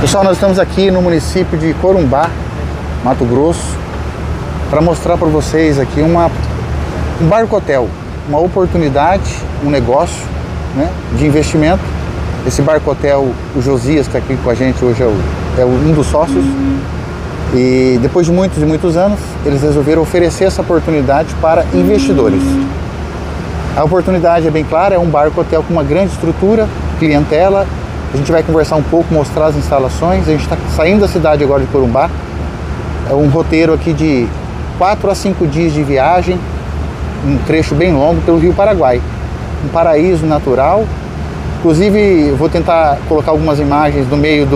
Pessoal, nós estamos aqui no município de Corumbá, Mato Grosso, para mostrar para vocês aqui um barco hotel, uma oportunidade, um negócio, né, de investimento. Esse barco hotel, o Josias, que está aqui com a gente hoje, é um dos sócios. E depois de muitos e muitos anos, eles resolveram oferecer essa oportunidade para investidores. A oportunidade é bem clara, é um barco hotel com uma grande estrutura, clientela. A gente vai conversar um pouco, mostrar as instalações. A gente está saindo da cidade agora de Corumbá. É um roteiro aqui de 4 a 5 dias de viagem, um trecho bem longo pelo Rio Paraguai. Um paraíso natural. Inclusive, eu vou tentar colocar algumas imagens no meio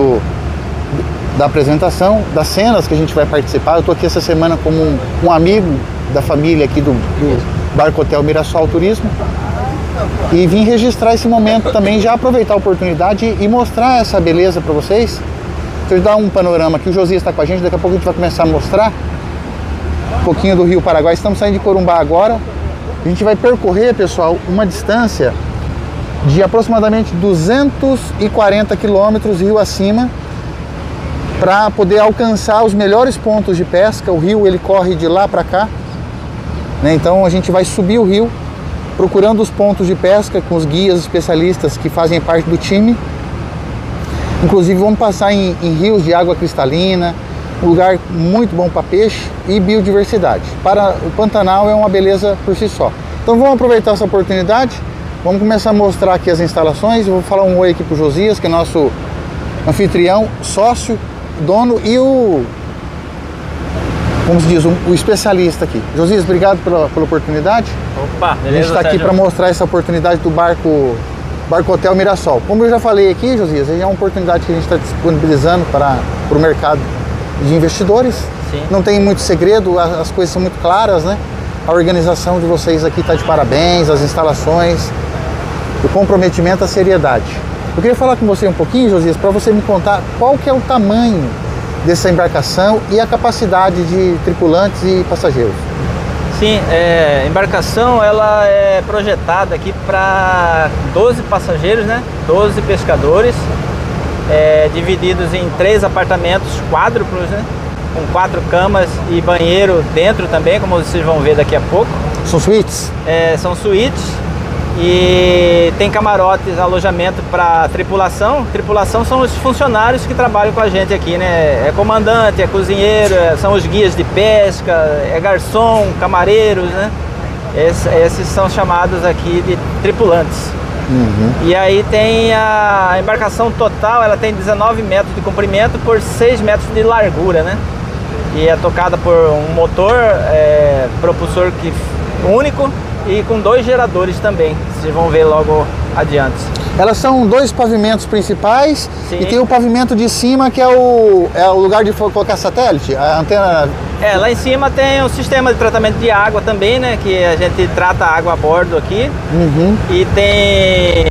da apresentação, das cenas que a gente vai participar. Eu estou aqui essa semana como um amigo da família aqui do Barco Hotel Mirassol Turismo. E vim registrar esse momento também, já aproveitar a oportunidade e mostrar essa beleza para vocês. Deixa eu dar um panorama aqui, o Josias está com a gente, daqui a pouco a gente vai começar a mostrar um pouquinho do Rio Paraguai. Estamos saindo de Corumbá agora. A gente vai percorrer, pessoal, uma distância de aproximadamente 240 quilômetros rio acima, para poder alcançar os melhores pontos de pesca. O rio, ele corre de lá para cá, né? Então a gente vai subir o rio, procurando os pontos de pesca com os guias especialistas que fazem parte do time. Inclusive vamos passar em rios de água cristalina, um lugar muito bom para peixe e biodiversidade. Para o Pantanal é uma beleza por si só. Então vamos aproveitar essa oportunidade, vamos começar a mostrar aqui as instalações. Eu vou falar um oi aqui para o Josias, que é nosso anfitrião, sócio, dono e como se diz, o especialista aqui. Josias, obrigado pela oportunidade. Opa, beleza. A gente está aqui para mostrar essa oportunidade do Barco Hotel Mirassol. Como eu já falei aqui, Josias, é uma oportunidade que a gente está disponibilizando para o mercado de investidores. Sim. Não tem muito segredo, as coisas são muito claras, né? A organização de vocês aqui está de parabéns, as instalações, o comprometimento, a seriedade. Eu queria falar com você um pouquinho, Josias, para você me contar qual que é o tamanho dessa embarcação e a capacidade de tripulantes e passageiros. Sim, a embarcação ela é projetada aqui para 12 passageiros, né? 12 pescadores, divididos em 3 apartamentos quádruplos, né? Com 4 camas e banheiro dentro também, como vocês vão ver daqui a pouco. São suítes? São suítes. E tem camarotes, alojamento para tripulação. Tripulação são os funcionários que trabalham com a gente aqui, né? É comandante, é cozinheiro, são os guias de pesca, é garçom, camareiros, né? Esses são chamados aqui de tripulantes. Uhum. E aí tem a embarcação total, ela tem 19 metros de comprimento por 6 metros de largura, né? E é tocada por um motor propulsor único, e com 2 geradores também, vocês vão ver logo adiante. Elas são 2 pavimentos principais. Sim. E tem o pavimento de cima, que é o lugar de colocar satélite, a antena. Lá em cima tem um sistema de tratamento de água também, né? Que a gente trata a água a bordo aqui. Uhum. E tem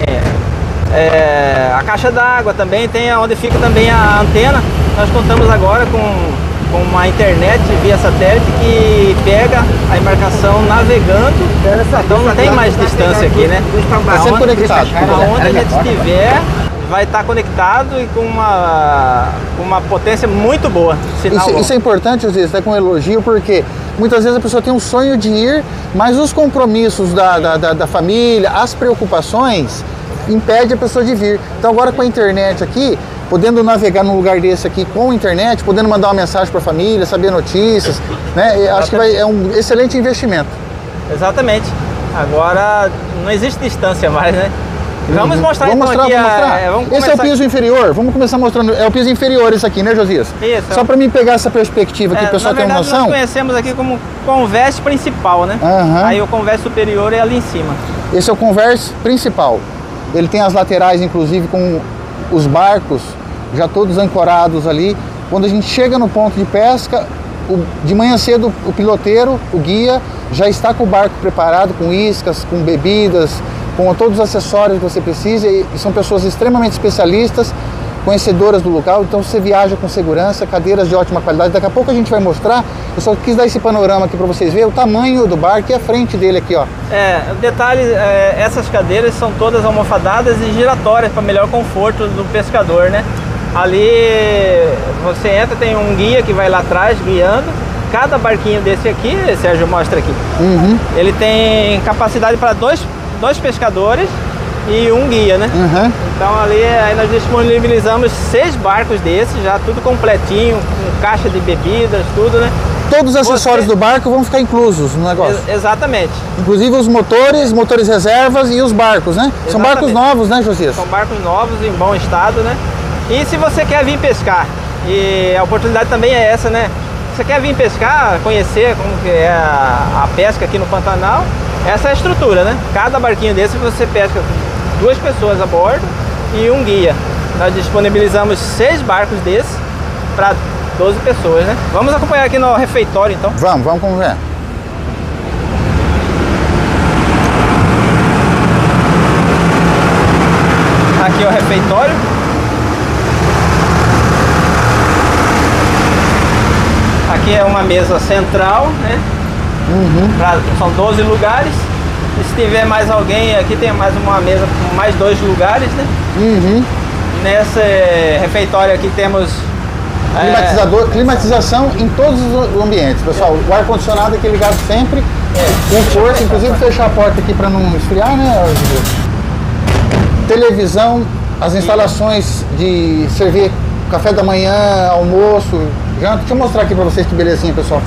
a caixa d'água também, tem onde fica também a antena. Nós contamos agora com uma internet via satélite que pega a embarcação navegando, então não tem mais distância aqui, né? Está sempre conectado. Aonde a gente estiver, vai estar conectado e com uma potência muito boa. Isso é importante, às vezes, até com um elogio, porque muitas vezes a pessoa tem um sonho de ir, mas os compromissos da família, as preocupações, impede a pessoa de vir. Então agora com a internet aqui, podendo navegar num lugar desse aqui com a internet, podendo mandar uma mensagem para a família, saber notícias, né? Acho que é um excelente investimento. Exatamente. Agora não existe distância mais, né? Vamos mostrar vamos então mostrar. vamos esse é o piso inferior, vamos começar mostrando. É o piso inferior esse aqui, né, Josias? Isso. Só para mim pegar essa perspectiva aqui, o pessoal tem uma noção. Nós conhecemos aqui como convés principal, né? Uhum. Aí o convés superior é ali em cima. Esse é o convés principal. Ele tem as laterais, inclusive, com os barcos já todos ancorados ali. Quando a gente chega no ponto de pesca, de manhã cedo o piloteiro, o guia, já está com o barco preparado, com iscas, com bebidas, com todos os acessórios que você precisa, e são pessoas extremamente especialistas, conhecedoras do local, então você viaja com segurança, cadeiras de ótima qualidade. Daqui a pouco a gente vai mostrar. Eu só quis dar esse panorama aqui para vocês verem o tamanho do barco e a frente dele aqui, ó. O detalhe, essas cadeiras são todas almofadadas e giratórias para melhor conforto do pescador, né? Ali você entra, tem um guia que vai lá atrás guiando. Cada barquinho desse aqui, Sérgio mostra aqui, ele tem capacidade para dois pescadores e um guia, né? Então ali aí nós disponibilizamos 6 barcos desses, já tudo completinho, com caixa de bebidas, tudo, né? Todos os acessórios do barco vão ficar inclusos no negócio? Exatamente. Inclusive os motores reservas e os barcos, né? Exatamente. São barcos novos, né, Josias? São barcos novos, em bom estado, né? E se você quer vir pescar, e a oportunidade também é essa, né? Você quer vir pescar, conhecer como que é a pesca aqui no Pantanal, essa é a estrutura, né? Cada barquinho desse você pesca com 2 pessoas a bordo e um guia. Nós disponibilizamos 6 barcos desses para 12 pessoas, né? Vamos acompanhar aqui no refeitório, então. Vamos ver. Aqui é o refeitório. Aqui é uma mesa central, né? São 12 lugares. E se tiver mais alguém, aqui tem mais uma mesa com mais 2 lugares, né? Nesse refeitório aqui temos climatização em todos os ambientes, pessoal. O ar-condicionado aqui ligado sempre, conforto, inclusive fechar a porta aqui para não esfriar, né? Televisão, as instalações de servir café da manhã, almoço, janta. Deixa eu mostrar aqui para vocês que belezinha, pessoal.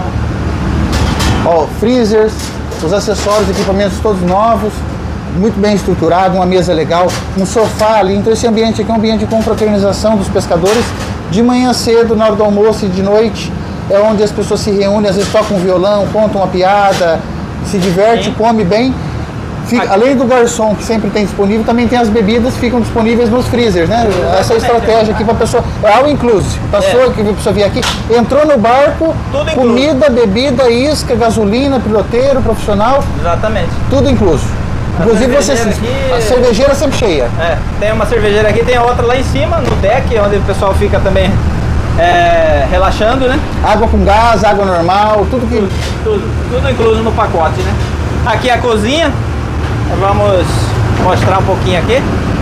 Ó, freezers, os acessórios, equipamentos todos novos, muito bem estruturado, uma mesa legal, um sofá ali. Então esse ambiente aqui é um ambiente de confraternização dos pescadores. De manhã cedo, na hora do almoço e de noite, é onde as pessoas se reúnem, às vezes tocam um violão, contam uma piada, se diverte, come bem. Além do garçom que sempre tem disponível, também tem as bebidas que ficam disponíveis nos freezers, né? Essa é a estratégia aqui para a pessoa, é all inclusive. Passou que a pessoa vir aqui, entrou no barco, tudo comida, bebida, isca, gasolina, piloteiro, profissional. Exatamente. Tudo incluso. Inclusive a cervejeira sempre cheia. Tem uma cervejeira aqui, tem a outra lá em cima, no deck, onde o pessoal fica também relaxando, né? Água com gás, água normal, tudo incluso no pacote, né? Aqui é a cozinha, vamos mostrar um pouquinho aqui.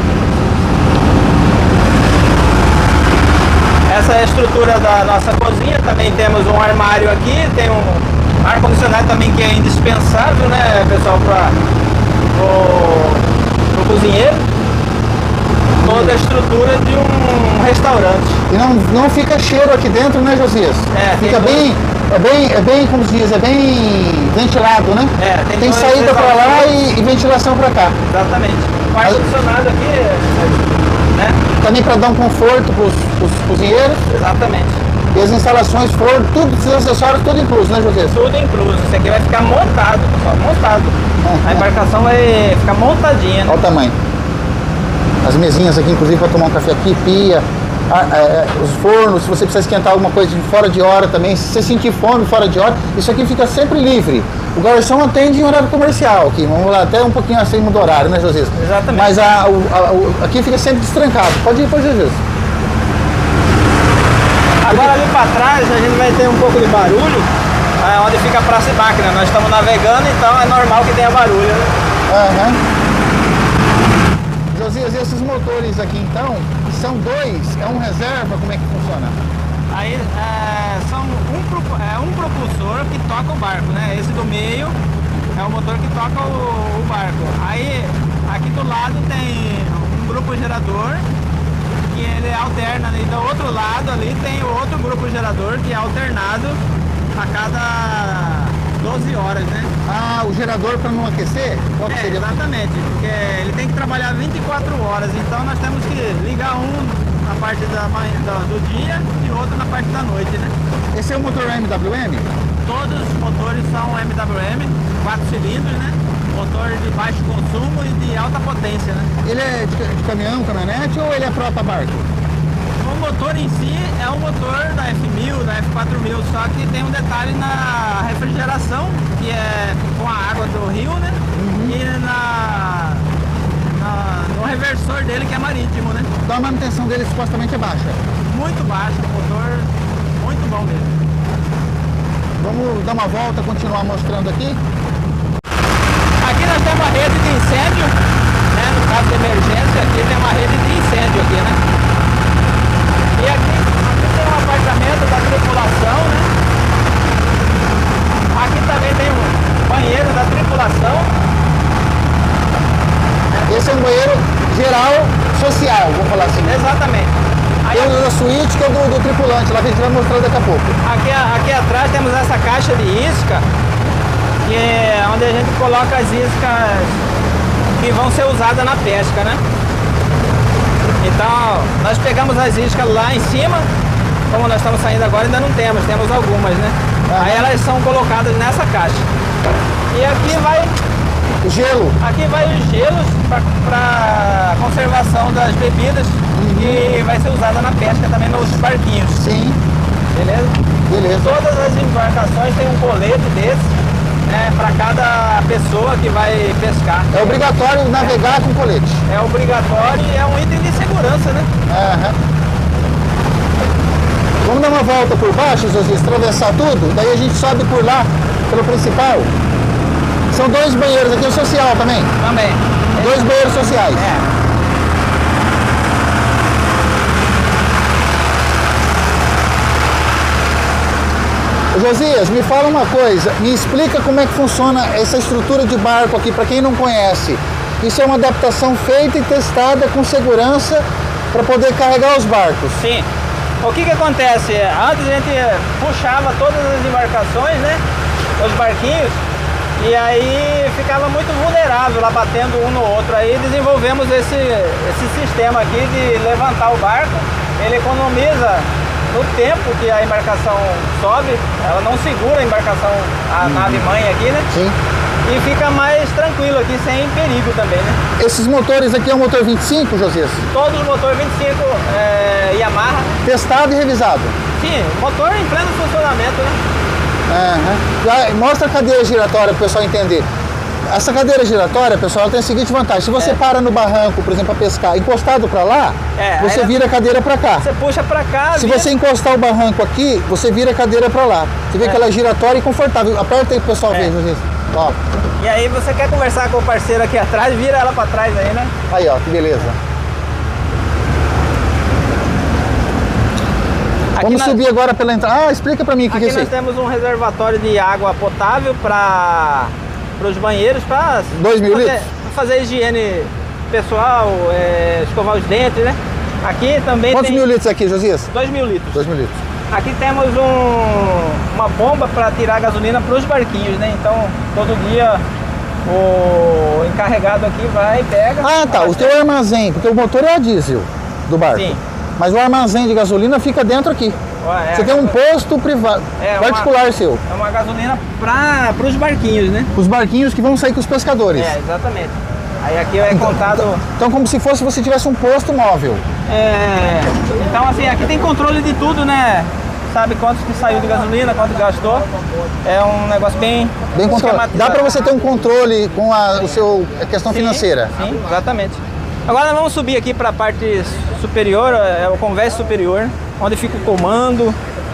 Essa é a estrutura da nossa cozinha, também temos um armário aqui, tem um ar-condicionado também que é indispensável, né, pessoal, para o cozinheiro. Toda a estrutura de um restaurante. E não fica cheiro aqui dentro, né, Josias? Fica bem, como se diz, é bem ventilado, né? Tem saída para lá e ventilação para cá. Exatamente. O ar-condicionado aqui, né? Também para dar um conforto para os cozinheiros. Exatamente. E as instalações foram, os acessórios, tudo incluso, né, Josias? Tudo incluso. Isso aqui vai ficar montado, pessoal, montado. A embarcação vai ficar montadinha, né? Olha o tamanho. As mesinhas aqui, inclusive, para tomar um café aqui, pia, os fornos, se você precisa esquentar alguma coisa fora de hora também, se você sentir fome fora de hora, isso aqui fica sempre livre. O garçom atende em horário comercial aqui, vamos lá, até um pouquinho acima do horário, né, Josias? Exatamente. Mas aqui fica sempre destrancado. Pode ir, Josias. Agora ali para trás a gente vai ter um pouco de barulho, onde fica a praça de máquina. Nós estamos navegando, então é normal que tenha barulho, né? Josias, esses motores aqui então, são 2, é um reserva, como é que funciona? Aí são um propulsor que toca o barco, né? Esse do meio é o motor que toca o barco. Aí aqui do lado tem um grupo gerador que ele alterna, e do outro lado ali tem outro grupo gerador que é alternado a cada 12 horas, né? O gerador para não aquecer? Qual que seria? Exatamente, porque ele tem que trabalhar 24 horas, então nós temos que ligar um na parte do dia e outro na parte da noite, né? Esse é o motor MWM? Todos os motores são MWM, 4 cilindros, né? Motor de baixo consumo e de alta potência, né? Ele é de caminhão, caminhonete ou ele é próprio barco? O motor em si é um motor da F1000, da F4000, só que tem um detalhe na refrigeração, que é com a água do rio, né? E no reversor dele, que é marítimo, né? Então a manutenção dele supostamente é baixa? Muito baixa, motor muito bom mesmo. Vamos dar uma volta, continuar mostrando aqui. Aqui nós temos a rede de incêndio, né? No caso de emergência, aqui tem uma rede de incêndio aqui, né? da suíte, que é do tripulante, lá que a gente vai mostrar daqui a pouco. Aqui atrás temos essa caixa de isca, que é onde a gente coloca as iscas que vão ser usadas na pesca, né? Então, nós pegamos as iscas lá em cima, como nós estamos saindo agora, ainda não temos algumas, né? Aí elas são colocadas nessa caixa. E aqui vai o gelo. Aqui vai os gelos para conservação das bebidas, que vai ser usada na pesca também nos barquinhos. Sim. Beleza? Beleza. Todas as embarcações têm um colete desse, né, para cada pessoa que vai pescar. É obrigatório navegar com colete. É obrigatório e é um item de segurança, né? Vamos dar uma volta por baixo, Josias, atravessar tudo, daí a gente sobe por lá, pelo principal. São 2 banheiros aqui, o social também? Também. 2 banheiros sociais. Josias, me fala uma coisa, me explica como é que funciona essa estrutura de barco aqui, para quem não conhece. Isso é uma adaptação feita e testada com segurança para poder carregar os barcos. Sim. O que acontece? Antes a gente puxava todas as embarcações, né, os barquinhos, e aí ficava muito vulnerável lá batendo um no outro. Aí desenvolvemos esse sistema aqui de levantar o barco. Ele economiza no tempo que a embarcação sobe, ela não segura a embarcação, a nave mãe aqui, né? Sim. E fica mais tranquilo aqui, sem perigo também, né? Esses motores aqui é o motor 25, Josias? Todos os motores 25 Yamaha. Testado e revisado? Sim, motor em pleno funcionamento, né? Mostra a cadeira giratória para o pessoal entender. Essa cadeira giratória, pessoal, ela tem a seguinte vantagem. Se você para no barranco, por exemplo, para pescar, encostado para lá, você vira a cadeira para cá. Você puxa para cá. Se você encostar o barranco aqui, você vira a cadeira para lá. Você vê que ela é giratória e confortável. Aperta aí pro pessoal ver, Josias. Ó. E aí você quer conversar com o parceiro aqui atrás, vira ela para trás aí, né? Aí, ó, que beleza. Vamos subir agora pela entrada. Explica para mim o que é isso. Aqui nós temos um reservatório de água potável para os banheiros, para 2 mil litros? Fazer higiene pessoal, escovar os dentes, né? Aqui também Quantos mil litros aqui, Josias? 2 mil litros. 2 mil litros. Aqui temos uma bomba para tirar gasolina para os barquinhos, né? Então, todo dia o encarregado aqui vai e pega. Ah, tá. O teu armazém, porque o motor é a diesel do barco. Sim. Mas o armazém de gasolina fica dentro aqui. Você tem um posto privado, particular seu. É uma gasolina para os barquinhos, né? Os barquinhos que vão sair com os pescadores. Exatamente. Aí aqui é contado... Então como se fosse você tivesse um posto móvel. Então assim, aqui tem controle de tudo, né? Sabe quanto que saiu de gasolina, quanto gastou. É um negócio bem controlado. Dá para você ter um controle com a questão financeira. Sim, exatamente. Agora nós vamos subir aqui para a parte superior, é o convés superior, onde fica o comando.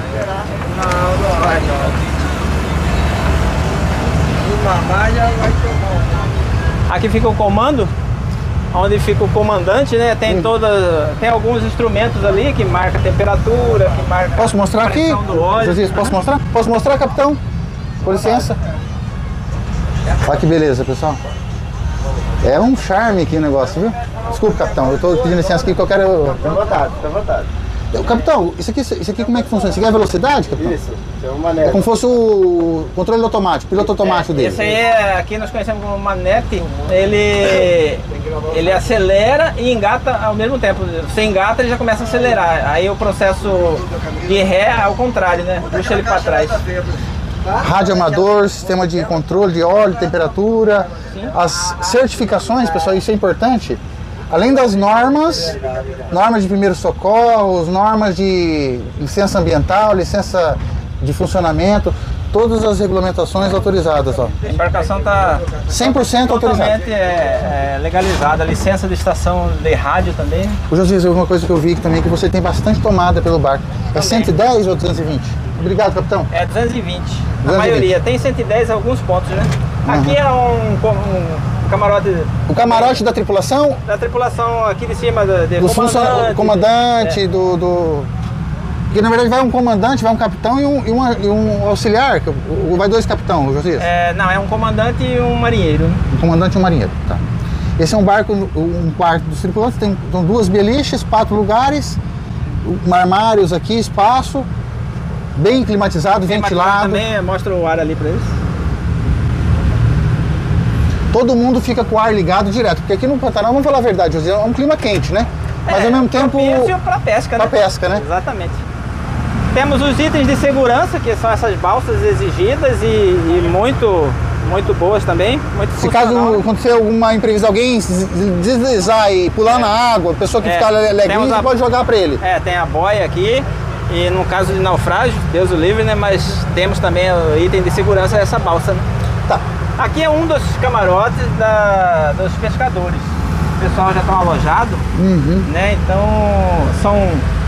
Aqui fica o comando, onde fica o comandante, né? Tem alguns instrumentos ali que marca a temperatura, que marca Posso mostrar a pressão aqui? do óleo. Josias, posso mostrar? Posso mostrar, capitão? Com licença. Olha que beleza, pessoal. É um charme aqui o negócio, viu? Desculpa, capitão, eu estou pedindo licença aqui que eu quero... Fica à vontade, fica à vontade. Capitão, isso aqui como é que funciona? Isso aqui é a velocidade, capitão? Isso, é uma manete. É como se fosse o controle automático, piloto automático dele. Esse aí aqui nós conhecemos como manete, ele acelera e engata ao mesmo tempo. Você engata, ele já começa a acelerar. Aí o processo de ré é ao contrário, né? Puxa ele para trás. Rádio amador, sistema de controle de óleo, temperatura, as certificações, pessoal, isso é importante. Além das normas de primeiros socorros, normas de licença ambiental, licença de funcionamento, todas as regulamentações autorizadas. Ó. A embarcação está 100% autorizada. Totalmente legalizada, licença de estação de rádio também. O Josias, uma coisa que eu vi também, que você tem bastante tomada pelo barco. É 110 ou 220? Obrigado, capitão. É 220. A maioria. Tem 110 em alguns pontos, né? Aqui é um camarote... O camarote da tripulação? Da tripulação aqui de cima, do comandante, Porque na verdade vai um comandante, vai um capitão e um auxiliar, vai 2 capitães, Josias? Não, é um comandante e um marinheiro. Um comandante e um marinheiro, tá. Esse é um barco, um quarto dos tripulantes, tem 2 beliches, 4 lugares, armários aqui, espaço, bem climatizado, ventilado. Também mostra o ar ali para eles. Todo mundo fica com o ar ligado direto, porque aqui no Pantanal, vamos falar a verdade, José, é um clima quente, né? Mas ao mesmo tempo... para pesca, né? Para pesca, né? Exatamente. Temos os itens de segurança, que são essas balsas exigidas e muito boas também. Se caso acontecer alguma imprevisão, alguém deslizar e pular na água, a pessoa que ficar alegrinha, você pode jogar para ele. Tem a boia aqui, e no caso de naufrágio, Deus o livre, né? Mas temos também o item de segurança, essa balsa, né? Tá. Aqui é um dos camarotes dos pescadores. O pessoal já está alojado, né? Então são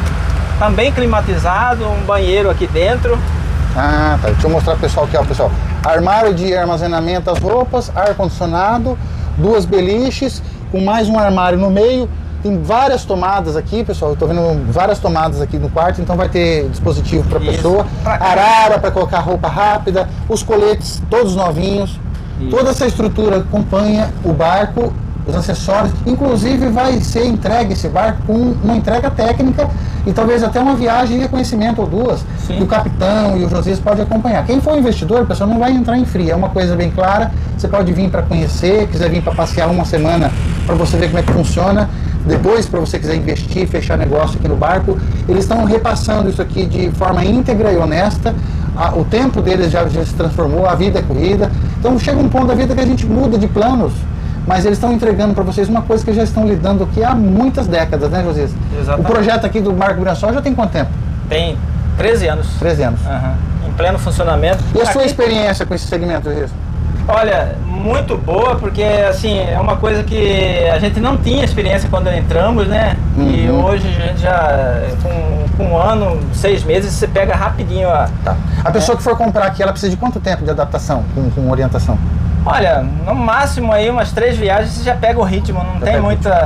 também climatizado, um banheiro aqui dentro. Ah, tá. Deixa eu mostrar pro pessoal aqui, ó, pessoal. Armário de armazenamento das roupas, ar-condicionado, 2 beliches, com mais um armário no meio. Tem várias tomadas aqui, pessoal. Eu tô vendo várias tomadas aqui no quarto, então vai ter dispositivo para pessoa. Arara para colocar roupa rápida, os coletes todos novinhos. Isso. Toda essa estrutura acompanha o barco, os acessórios. Inclusive vai ser entregue esse barco com uma entrega técnica e talvez até uma viagem de reconhecimento ou duas. Sim. E o capitão e o Josias podem acompanhar. Quem for investidor, o pessoal não vai entrar em fria. É uma coisa bem clara. Você pode vir para conhecer, quiser vir para passear uma semana para você ver como é que funciona. Depois, para você quiser investir, fechar negócio aqui no barco, eles estão repassando isso aqui de forma íntegra e honesta. O tempo deles já se transformou, a vida é corrida. Então chega um ponto da vida que a gente muda de planos, mas eles estão entregando para vocês uma coisa que já estão lidando aqui há muitas décadas, né, Josias? Exatamente. O projeto aqui do Barco Mirassol já tem quanto tempo? Tem 13 anos. 13 anos. Em pleno funcionamento. E a sua experiência com esse segmento, Josias? Olha, muito boa, porque assim, é uma coisa que a gente não tinha experiência quando entramos, né? E hoje a gente já, com um ano, 6 meses, você pega rapidinho a pessoa que for comprar aqui, ela precisa de quanto tempo de adaptação com orientação? Olha, no máximo aí umas 3 viagens você já pega o ritmo, não tem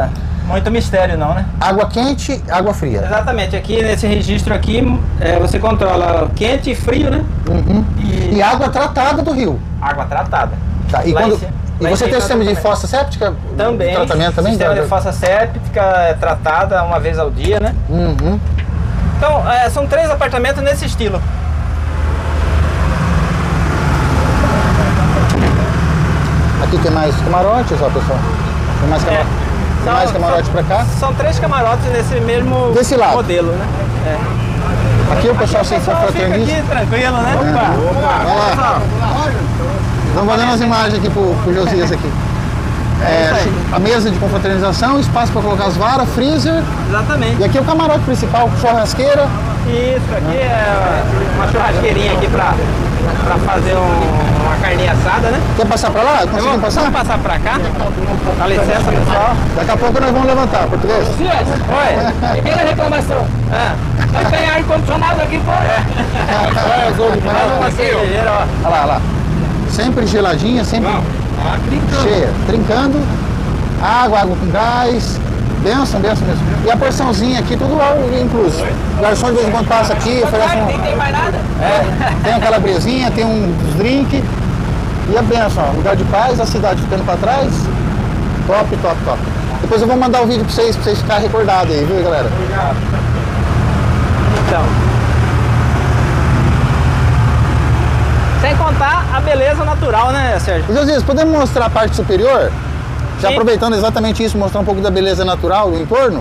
muito mistério não, né? Água quente, água fria. Exatamente, aqui nesse registro aqui, você controla quente e frio, né? E água tratada do rio. Água tratada. Tá. E você tem sistema de fossa séptica? Também. Tratamento também? Sistema de fossa séptica tratada uma vez ao dia, né? Então, são 3 apartamentos nesse estilo. Aqui tem mais camarotes, ó, pessoal. Tem mais camarotes. Tem mais camarotes pra cá? São 3 camarotes nesse mesmo modelo, né? Aqui o pessoal se confraterniza. Fica aqui tranquilo, né? Opa! Vamos fazendo as imagens aqui pro Josias aqui. A mesa de confraternização, espaço para colocar as varas, freezer. Exatamente. E aqui é o camarote principal, churrasqueira. Isso, aqui é uma churrasqueirinha aqui para fazer uma carninha assada, né? Quer passar para lá? Conseguimos passar? Vamos passar para cá. Dá licença, pessoal. Daqui a pouco nós vamos levantar, português. Oi. Pequena reclamação. Não tem ar-condicionado aqui fora. Olha lá. Sempre geladinha, sempre cheia, trincando. Água com gás. Benção mesmo. E a porçãozinha aqui, tudo lá incluso. O garçom de vez em quando passa aqui, oferece Não tem mais nada. tem uma calabresinha, tem uns drink. E a benção, ó, lugar de paz, a cidade ficando pra trás. Top. Depois eu vou mandar o vídeo pra vocês ficarem recordados aí, viu, galera? Então. Sem contar a beleza natural, né, Sérgio? Josias, podemos mostrar a parte superior? Já Sim. Aproveitando exatamente isso, mostrar um pouco da beleza natural do entorno?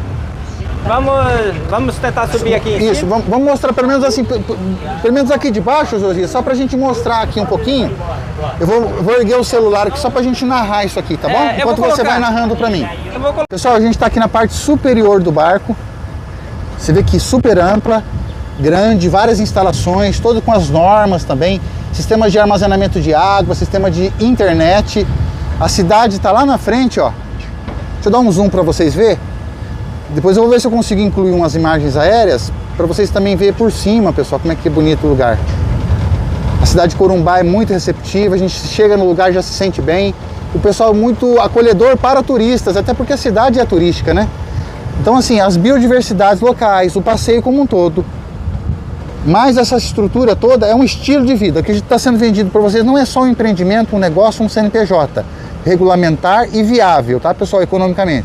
Vamos tentar subir aqui em Isso, vamos mostrar pelo menos assim, pelo menos aqui de baixo, Josias, só pra gente mostrar aqui um pouquinho. Eu vou erguer o celular aqui só pra gente narrar isso aqui, tá bom? Enquanto você vai narrando pra mim. Pessoal, a gente tá aqui na parte superior do barco. Você vê que super ampla, grande, várias instalações, todo com as normas também. Sistemas de armazenamento de água, sistema de internet. A cidade está lá na frente, ó. Deixa eu dar um zoom para vocês verem. Depois eu vou ver se eu consigo incluir umas imagens aéreas para vocês também verem por cima, pessoal, como é que é bonito o lugar. A cidade de Corumbá é muito receptiva, a gente chega no lugar e já se sente bem. O pessoal é muito acolhedor para turistas, até porque a cidade é turística, né? Então, assim, as biodiversidades locais, o passeio como um todo, mas essa estrutura toda é um estilo de vida que está sendo vendido para vocês. Não é só um empreendimento, um negócio, um CNPJ regulamentar e viável, tá, pessoal, economicamente.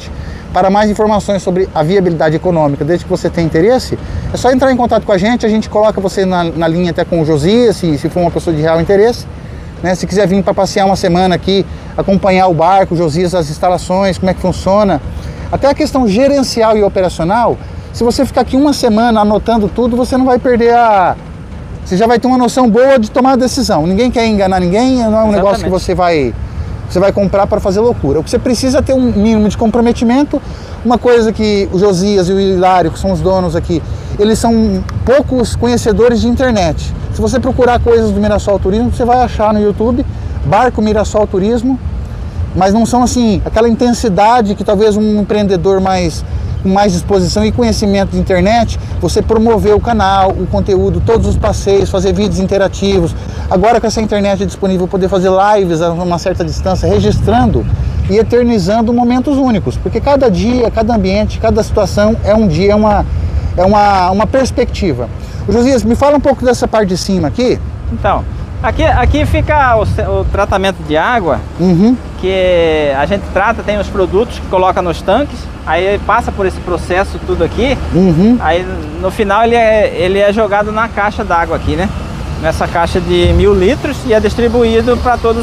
Para mais informações sobre a viabilidade econômica, desde que você tenha interesse, é só entrar em contato com a gente coloca você na linha até com o Josias, se for uma pessoa de real interesse. Né? Se quiser vir para passear uma semana aqui, acompanhar o barco, o Josias, as instalações, como é que funciona, até a questão gerencial e operacional, se você ficar aqui uma semana anotando tudo, você não vai perder Você já vai ter uma noção boa de tomar a decisão. Ninguém quer enganar ninguém, não é um negócio que você vai comprar para fazer loucura. O que você precisa é ter um mínimo de comprometimento. Uma coisa que o Josias e o Hilário, que são os donos aqui, eles são poucos conhecedores de internet. Se você procurar coisas do Mirassol Turismo, você vai achar no YouTube, Barco Mirassol Turismo, mas não são assim, aquela intensidade que talvez um empreendedor com mais disposição e conhecimento de internet, você promover o canal, o conteúdo, todos os passeios, fazer vídeos interativos. Agora com essa internet disponível, poder fazer lives a uma certa distância, registrando e eternizando momentos únicos, porque cada dia, cada ambiente, cada situação é um dia, é uma perspectiva. O Josias, me fala um pouco dessa parte de cima aqui. Então, aqui fica o tratamento de água, que a gente trata, tem os produtos que coloca nos tanques, aí passa por esse processo tudo aqui, aí no final ele é jogado na caixa d'água aqui, né? Nessa caixa de 1000 litros e é distribuído para todos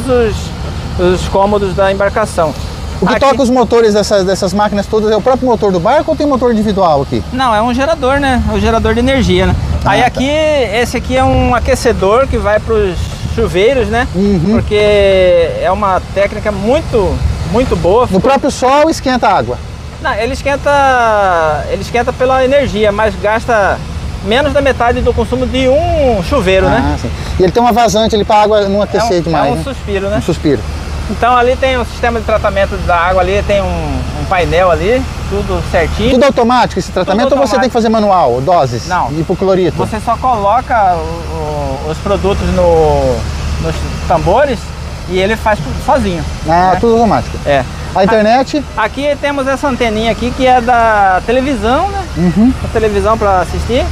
os cômodos da embarcação. O que toca os motores dessas máquinas todas é o próprio motor do barco ou tem motor individual aqui? Não, é um gerador, né? É um gerador de energia, né? Aí aqui, esse aqui é um aquecedor que vai para os chuveiros, né? Porque é uma técnica muito boa. No próprio sol esquenta a água? Não, ele esquenta pela energia, mas gasta menos da metade do consumo de um chuveiro, né? Sim. E ele tem uma vazante ali para a água não aquecer demais, É um suspiro, né? Um suspiro. Então ali tem o sistema de tratamento da água ali, tem um painel ali, tudo certinho. Tudo automático esse tratamento ou você tem que fazer manual, doses? Não. De hipoclorito? Você só coloca os produtos nos tambores e ele faz tudo sozinho. Né? Tudo automático. É. A internet? Aqui temos essa anteninha aqui que é da televisão, né? A televisão para assistir.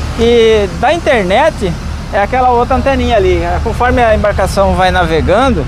E da internet é aquela outra anteninha ali. Conforme a embarcação vai navegando,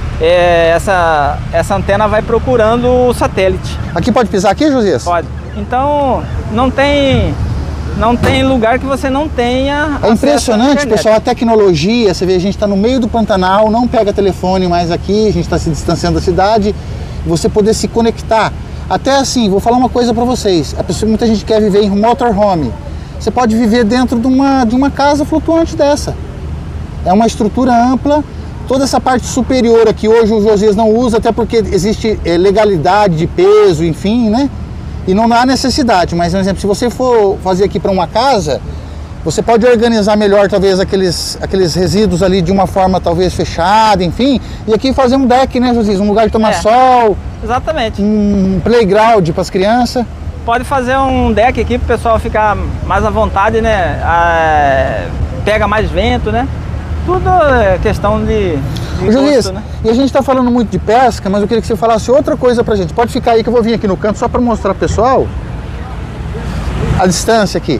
essa antena vai procurando o satélite. Aqui pode pisar aqui, Josias? Pode. Então não tem lugar que você não tenha. É impressionante, pessoal, a tecnologia. Você vê, a gente está no meio do Pantanal, não pega telefone mais aqui, a gente está se distanciando da cidade. Você poder se conectar. Até assim, vou falar uma coisa para vocês. Muita gente quer viver em motorhome. Você pode viver dentro de uma casa flutuante dessa. É uma estrutura ampla. Toda essa parte superior aqui hoje o Josias não usa, até porque existe legalidade de peso, enfim, né? E não há necessidade. Mas, por exemplo, se você for fazer aqui para uma casa, você pode organizar melhor, talvez, aqueles resíduos ali de uma forma, talvez, fechada, enfim. E aqui fazer um deck, né, Josias? Um lugar de tomar sol. Exatamente. Um playground para as crianças. Pode fazer um deck aqui para o pessoal ficar mais à vontade, né? Pega mais vento, né? Tudo é questão de Josias, gosto, né? E a gente está falando muito de pesca, mas eu queria que você falasse outra coisa pra gente. Pode ficar aí que eu vou vir aqui no canto só para mostrar pro pessoal a distância aqui.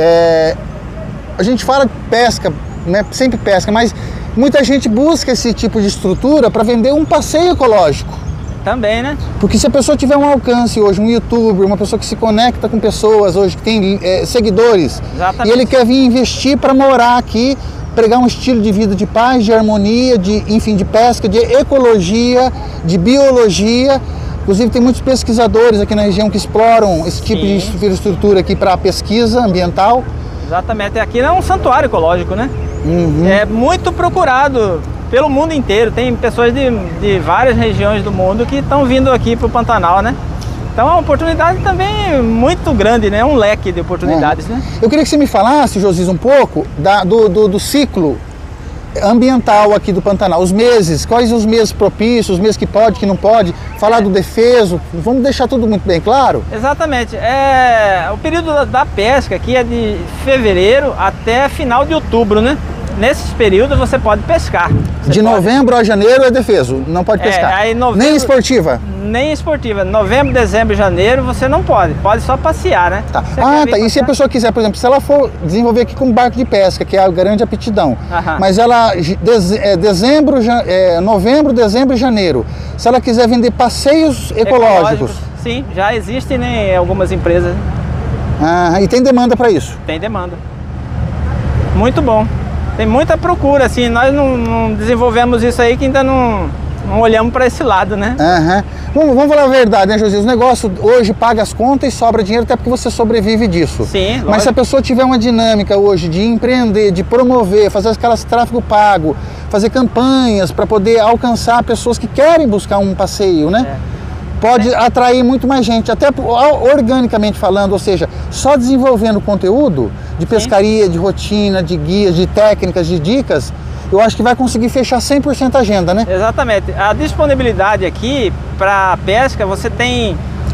A gente fala de pesca, né? Sempre pesca, mas muita gente busca esse tipo de estrutura para vender um passeio ecológico. Também, né? Porque se a pessoa tiver um alcance hoje, um youtuber, uma pessoa que se conecta com pessoas hoje, que tem seguidores, Exatamente. E ele quer vir investir para morar aqui, pregar um estilo de vida de paz, de harmonia, enfim, de pesca, de ecologia, de biologia. Inclusive tem muitos pesquisadores aqui na região que exploram esse tipo de infraestrutura aqui para pesquisa ambiental. Exatamente. Aqui é um santuário ecológico, né? É muito procurado pelo mundo inteiro. Tem pessoas de várias regiões do mundo que estão vindo aqui para o Pantanal, né? Então é uma oportunidade também muito grande, né? Um leque de oportunidades, né? Eu queria que você me falasse, Josias, um pouco do ciclo ambiental aqui do Pantanal. Os meses, quais os meses propícios, os meses que pode, que não pode. Falar do defeso, vamos deixar tudo muito bem claro? Exatamente. O período da pesca aqui é de fevereiro até final de outubro, né? Nesses períodos você pode pescar. De novembro a janeiro é defeso, não pode pescar. Aí novembro, nem esportiva? Nem esportiva. Novembro, dezembro e janeiro você não pode. Pode só passear, né? Tá. E se a pessoa quiser, por exemplo, se ela for desenvolver aqui com barco de pesca, que é a grande aptidão, mas ela, novembro, dezembro e janeiro, se ela quiser vender passeios ecológicos, Sim, já existem, né, algumas empresas. Ah, e tem demanda para isso? Tem demanda. Muito bom. Tem muita procura, assim, nós não desenvolvemos isso aí que ainda não olhamos para esse lado, né? Vamos falar a verdade, né, Josias? O negócio hoje paga as contas e sobra dinheiro até porque você sobrevive disso. Sim, lógico. Mas se a pessoa tiver uma dinâmica hoje de empreender, de promover, fazer aquelas tráfego pago, fazer campanhas para poder alcançar pessoas que querem buscar um passeio, né? Pode atrair muito mais gente, até organicamente falando, ou seja, só desenvolvendo conteúdo de pescaria, de rotina, de guias, de técnicas, de dicas, eu acho que vai conseguir fechar 100% a agenda, né? Exatamente. A disponibilidade aqui para pesca, você tem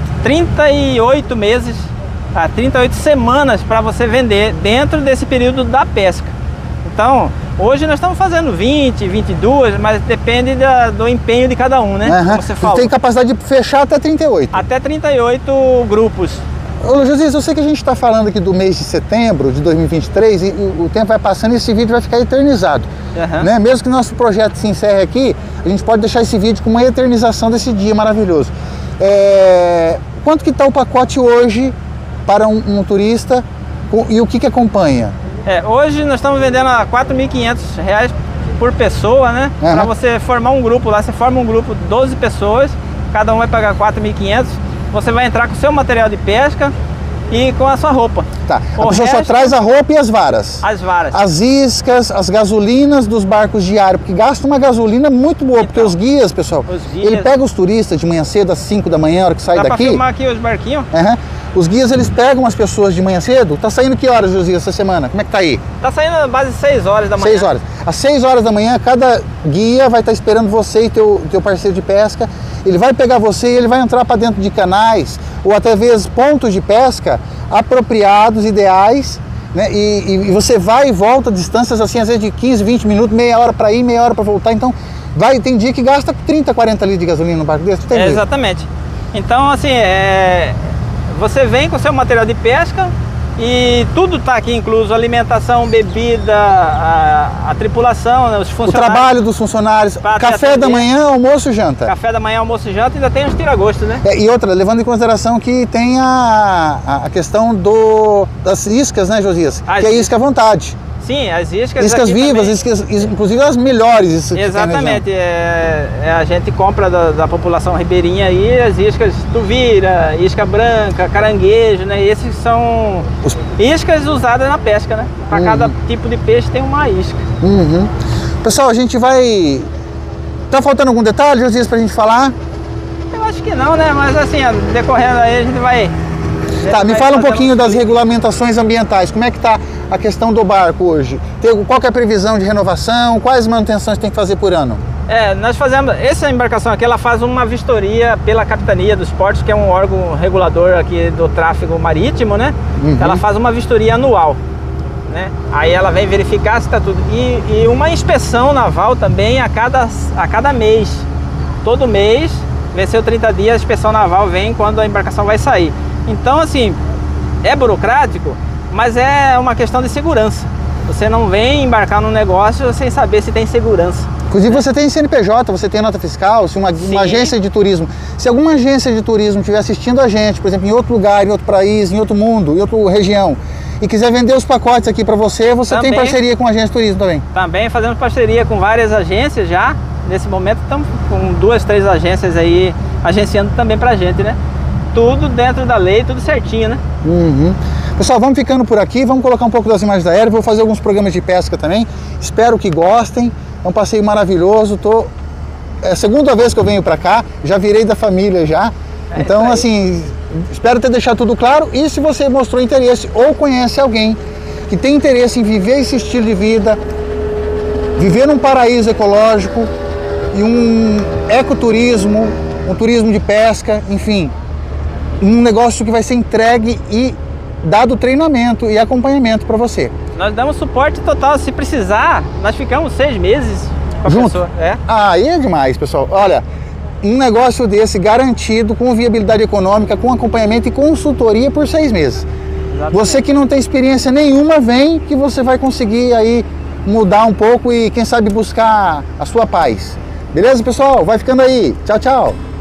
38 meses, 38 semanas para você vender dentro desse período da pesca. Então, hoje nós estamos fazendo 20, 22, mas depende do empenho de cada um, né? Como você falou. Tem capacidade de fechar até 38. Até 38 grupos. Ô, Josias, eu sei que a gente está falando aqui do mês de setembro de 2023 e o tempo vai passando e esse vídeo vai ficar eternizado. Né? Mesmo que nosso projeto se encerre aqui, a gente pode deixar esse vídeo com uma eternização desse dia maravilhoso. Quanto que está o pacote hoje para um turista e o que acompanha? Hoje nós estamos vendendo a R$ 4.500 por pessoa, né? Para você formar um grupo lá, você forma um grupo de 12 pessoas, cada um vai pagar 4.500, você vai entrar com o seu material de pesca e com a sua roupa. Tá, a pessoa só traz a roupa e as varas. As varas. As iscas, as gasolinas dos barcos diários, porque gasta uma gasolina muito boa, porque os guias, pessoal, ele pega os turistas de manhã cedo, às 5 da manhã, a hora que sai daqui. Dá pra filmar aqui os barquinhos? Os guias, eles pegam as pessoas de manhã cedo. Tá saindo que horas, Josias, essa semana? Como é que tá aí? Tá saindo na base de 6 horas da manhã. 6 horas. Às 6 horas da manhã, cada guia vai estar esperando você e teu parceiro de pesca. Ele vai pegar você e ele vai entrar para dentro de canais ou até vezes pontos de pesca apropriados, ideais, né? E você vai e volta distâncias assim, às vezes de 15, 20 minutos, meia hora para ir, meia hora para voltar. Então, tem dia que gasta 30, 40 litros de gasolina no barco desse. Exatamente. Então, assim, você vem com o seu material de pesca e tudo está aqui incluso, alimentação, bebida, a tripulação, né, os funcionários. O trabalho dos funcionários, café da manhã, almoço e janta. Café da manhã, almoço e janta, e ainda tem os tira-gosto, né? E outra, levando em consideração que tem a questão das iscas, né, Josias? Que é isca à vontade. Sim, as iscas. Iscas vivas, iscas, inclusive as melhores. Exatamente. A gente compra da população ribeirinha aí as iscas tuvira, isca branca, caranguejo, né? Esses são iscas usadas na pesca, né? Para cada tipo de peixe tem uma isca. Pessoal, a gente vai... Tá faltando algum detalhe, Josias, pra gente falar? Eu acho que não, né? Mas assim, decorrendo aí a gente vai... Tá, me fala um pouquinho das regulamentações ambientais. Como é que tá a questão do barco hoje? Qual que é a previsão de renovação? Quais manutenções tem que fazer por ano? Nós fazemos... Essa embarcação aqui, ela faz uma vistoria pela Capitania dos Portos, que é um órgão regulador aqui do tráfego marítimo, né? Ela faz uma vistoria anual, né? Aí ela vem verificar se está tudo... E uma inspeção naval também a cada mês. Todo mês, venceu 30 dias, a inspeção naval vem quando a embarcação vai sair. Então, assim, é burocrático, mas é uma questão de segurança. Você não vem embarcar num negócio sem saber se tem segurança. Inclusive você tem CNPJ, você tem nota fiscal, se uma agência de turismo. Se alguma agência de turismo estiver assistindo a gente, por exemplo, em outro lugar, em outro país, em outro mundo, em outra região, e quiser vender os pacotes aqui para você, também tem parceria com a agência de turismo também? Também fazemos parceria com várias agências já. Nesse momento estamos com 2, 3 agências aí agenciando também pra gente, né? Tudo dentro da lei, tudo certinho, né? Pessoal, vamos ficando por aqui, vamos colocar um pouco das imagens da aérea, vou fazer alguns programas de pesca também, espero que gostem, é um passeio maravilhoso, é a segunda vez que eu venho para cá, já virei da família já, então assim, espero ter deixado tudo claro, e se você mostrou interesse ou conhece alguém que tem interesse em viver esse estilo de vida, viver num paraíso ecológico e um ecoturismo, um turismo de pesca, enfim, um negócio que vai ser entregue e dado treinamento e acompanhamento para você. Nós damos suporte total, se precisar, nós ficamos 6 meses com a pessoa. Aí é demais, pessoal. Olha, um negócio desse garantido, com viabilidade econômica, com acompanhamento e consultoria por 6 meses. Exatamente. Você que não tem experiência nenhuma, vem que você vai conseguir aí mudar um pouco e quem sabe buscar a sua paz. Beleza, pessoal? Vai ficando aí. Tchau, tchau.